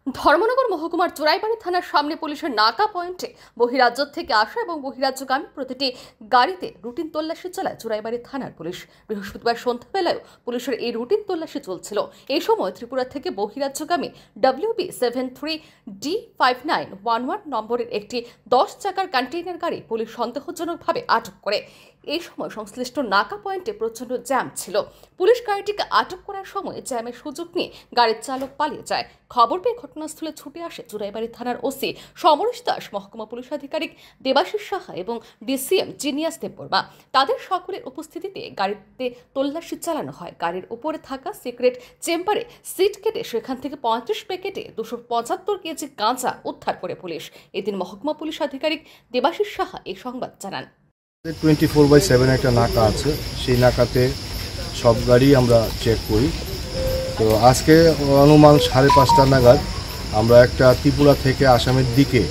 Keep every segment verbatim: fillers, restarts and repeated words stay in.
ধর্মনগর মহকুমার চোরাইবাড়ি থানার সামনে পুলিশের নাকা পয়েন্টে বহিরাজ্য থেকে আসা এবং বহিরাজ্যগামী প্রতিটি গাড়িতে রুটিন তল্লাশি চালায় চোরাইবাড়ি থানার পুলিশ। বৃহস্পতিবার সন্ধ্যাবেলায় পুলিশের এই রুটিন তল্লাশি চলছিল। এই সময় ত্রিপুরা থেকে বহিরাজ্যগামী WB seven three D five nine one one নম্বরের একটি দশ চাকার কন্টেইনার গাড়ি পুলিশ সন্দেহজনকভাবে আটক করে। এই সময় সংশ্লিষ্ট নাকা পয়েন্টে প্রচণ্ড জ্যাম ছিল। পুলিশ গাড়িটিকে আটক করার সময় জ্যামের সুযোগ নিয়ে গাড়ির চালক পালিয়ে যায়। খবর পেয়ে ঘটনাস্থলে ছুটে আসে চোরাইবাড়ি থানার ওসি সমরেশ দাস, মহকুমা পুলিশ আধিকারিক দেবাশিস সাহা এবং ডিসিএম জিনিয়াস দেববর্মা। তাদের সকলের উপস্থিতিতে গাড়িতে তল্লাশি চালানো হয়। গাড়ির উপরে থাকা সিক্রেট চেম্বারে সিট কেটে সেখান থেকে পঁয়ত্রিশ প্যাকেটে দুশো পঁচাত্তর কেজি গাঁজা উদ্ধার করে পুলিশ। এদিন মহকুমা পুলিশ আধিকারিক দেবাশিস সাহা এই সংবাদ জানান। টোয়েন্টি ফোর বাই সেভেন একটা নাকা আছে, সেই নাকাতে সব গাড়ি আমরা চেক করি। তো আজকে অনুমান সাড়ে পাঁচটা নাগাদ আমরা একটা ত্রিপুরা থেকে আসামের দিকে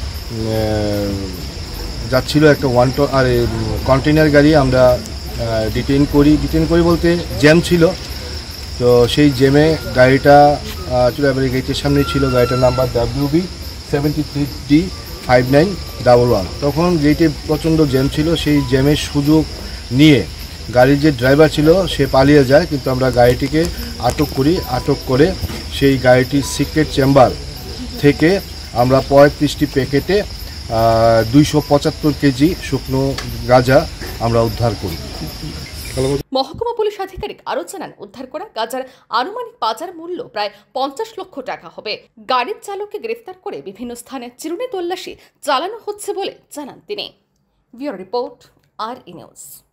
যাচ্ছিল একটা ওয়ান টন আর কন্টেনার গাড়ি আমরা ডিটেইন করি ডিটেইন করি বলতে জ্যাম ছিল। তো সেই জ্যামে গাড়িটা চুরাইবাড়ি গেটের সামনেই ছিল। গাড়িটার number WB seventy three D five nine double one. তখন গেটে প্রচণ্ড জ্যাম ছিল, সেই জ্যামের সুযোগ নিয়ে গাড়ির যে ড্রাইভার ছিল সে পালিয়ে যায়, কিন্তু আমরা গাড়িটিকে আটক করি। আটক করে সেই গাড়িটির সিক্রেট চেম্বার থেকে আমরা পঁয়ত্রিশটি প্যাকেটে দুইশো পঁচাত্তর কেজি শুকনো গাঁজা আমরা উদ্ধার করি। মহকুমা পুলিশ আধিকারিক আরও জানান, উদ্ধার করা গাঁজার আনুমানিক বাজার মূল্য প্রায় পঞ্চাশ লক্ষ টাকা হবে। গাড়ির চালককে গ্রেফতার করে বিভিন্ন স্থানে চিরুনি তল্লাশি চালানো হচ্ছে বলে জানান তিনি। Bureau report, R E news.